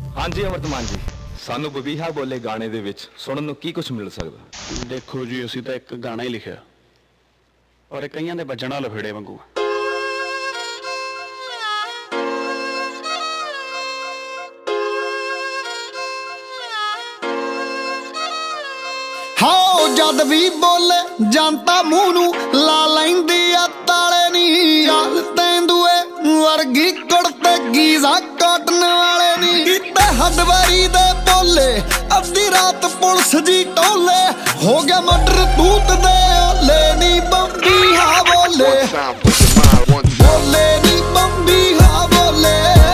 हाँ जी अमृतमान जी, सानू बबीहा बोले गाने दे विच सुनन नूं की कुछ मिल सकदा? देखो जी असीं तां एक गाना ही लिखिआ और कईयां दे बजणा लफेड़े वांगू। हाओ जद भी बोले जानता मूंह नूं ला लैंदी आ ताले नी याद तेंदुए वर्गी कुड़ते गीजा काटन वाले नी किते हडवारी दे बोले अद्धी रात पुलिस जी टोले हो गया मर्डर तूत दे ओले नी बम्बी हा बोले बोले नी बम्बी हा बोले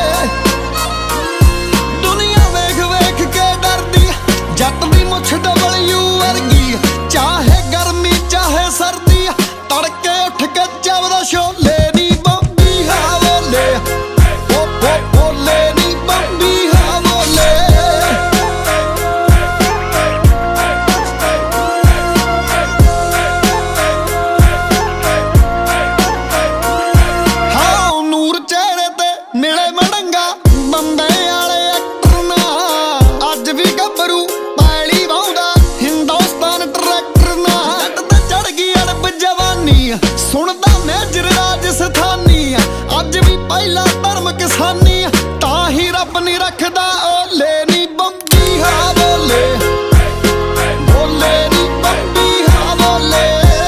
दुनिया वेख वेख के डरदी जट दी मुछ डबलयू वर्गी चाहे गर्मी चाहे सर्दी तड़के उठ के चवदा छोले नी बम्बी हा बोले बोले नी बम्बी हा बोले हाँ नूर चेहरे ते मिले मड़ंगा बंदे आले एक्टर ना अज भी गबरू पैली वाउंदा हिंदुस्तान ट्रैक्टर ना जट ते चढ़ गई अड़ब जवानी सुनदा मेजर राजस्थानी अज भी पहला धर्म किसानी ताही रब नहीं रखदा ओले नी बम्बी हा बोले बोले नी बम्बी हा बोले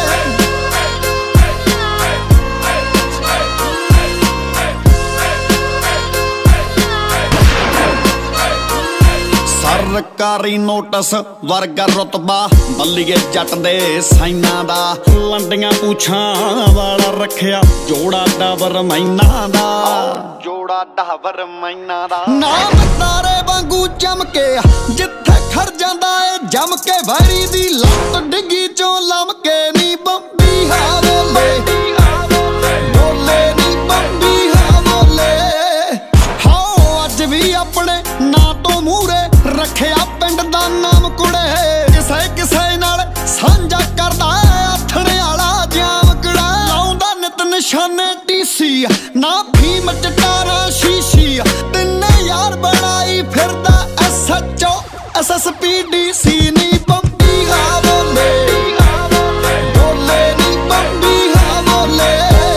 सरकारी नोटिस वर्गा रुतबा बल्लीए जट दे साइना दा लंडियां पूछां वाला रखिया जोड़ा डाबर मैना दा जोड़ा डाबर मैना दा नाम तारे वांगू चमके जिथे खड़ जांदा ए जम के भैरी दी लत डिग्गी चों लमके नी बम्बी हा बोले बोले नी बम्बी हा बोले हाओ अज भी अपने ना तो मूरे रखिया पिंड दा नाम कुड़े किसे किसे नाल सांझा करदा आथणे वाला जाम कुड़ा लाउंदा नित निशाने टीसी ना फीम चटारा शीशी तिन्ने यार बनाई फिरदा SHO SSP DC नी बम्बी हा बोले बोले नी बम्बी हा बोले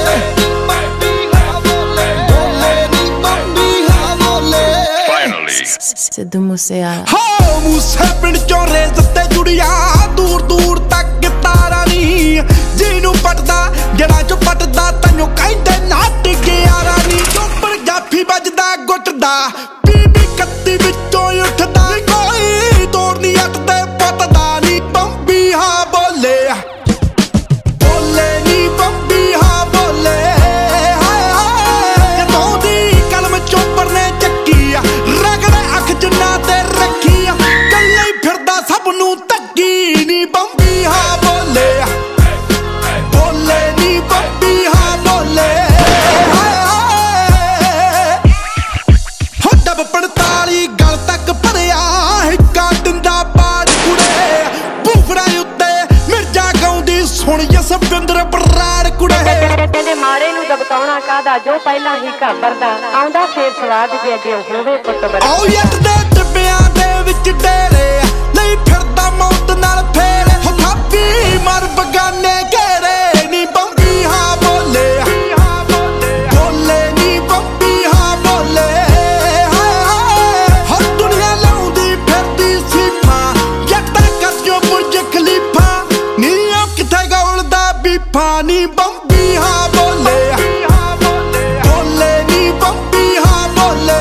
बोले नी बम्बी हा बोले सिद्धू मूसेवाला हाँ मूसे पिंड चों रेस ते जुड़िया दूर दूर तक तारा नी जिनू पटदा जड़ा चो पटदा तैनू कहंदे नट ग्यारा नी चोपर जाफी बजदा गुटदा बीबी कत्ती विचों उठदा कोई तोड़ नी अटदे पतदा नी बम्बी हा बोले बोले नी बम्बी हा बोले हाय हाय जदों दी कलम चोपर ने चक्की रगड़े अख जिन्ना ते रखी कल्ले ही फिरदा सब नू तक्की नी बम्बी हा बोले बोले नी बम्बी हा बोले हाय हाय हो डब 45 गल तक भरिया हिक्का दिंदा बाज कुड़े भूखड़ा उत्ते मिर्जा गाउंदी सुन जसविंदर बराड़ कुड़े तेरे मारे नू दबकाउणा कादा जो पहला ही घबरदा आउंदा फेर सवाद जे अगे होवे पुੱਤ बड़ा आओ यट दे ਟਿੱਬਿਆਂ ਦੇ ਵਿੱਚ ਡੇਰੇ ਨਹੀਂ ਫਿਰਦਾ ਮੌਤ ਨਾਲ ਫੇਰੇ ਹੋ ਥਾਪੀ ਮਰ ਬਗਾਨੇ ਘੇਰੇ ਨੀ ਬੰਬੀ ਹਾਂ ਬੋਲੇ ਬੋਲੇ ਨੀ ਬੰਬੀ ਹਾਂ ਬੋਲੇ ਹਾਏ ਹਾਏ ਹਰ ਦੁਨੀਆ ਲਾਉਂਦੀ ਫਿਰਦੀ ਸੀਫਾਂ ਜੱਟਾਂ ਕੱਜੋ ਬੁਰਜ ਖਲੀਫਾ ਨੀ ਉਹ ਕਿੱਥੇ ਗੌਲਦਾ ਬੀਫਾ ਨੀ ਬੰਬੀ ਹਾਂ ਬੋਲੇ ਬੋਲੇ ਨੀ ਬੰਬੀ ਹਾਂ ਬੋਲੇ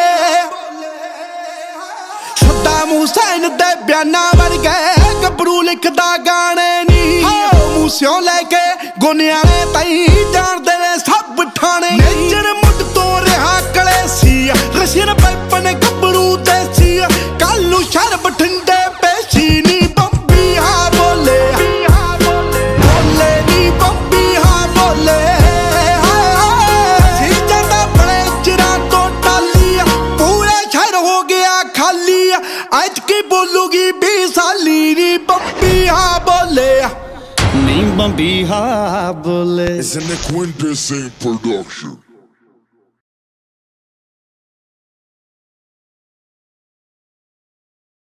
सद्दाम हुसैन दे बयाना वर्गे गबरू लिखदा गाने नी मूसियों लैके गुनियाले ताई जानदे ने सब ठाणे नेजर मुड तो रहा कलेसी रशियन पैपन गबरू देसी कल नू शर बठिंडे पेशी नी बम्बी हा बोले बोले नी बम्बी हा बोले हाय हाय सीजन दा बड़े चिरां तो टाली पूरे शहर हो गया खाली आज की बोलूगी 20 साली नी बम्बी हा बोले नी बम्बी हा बोले It's in the Quintessence production.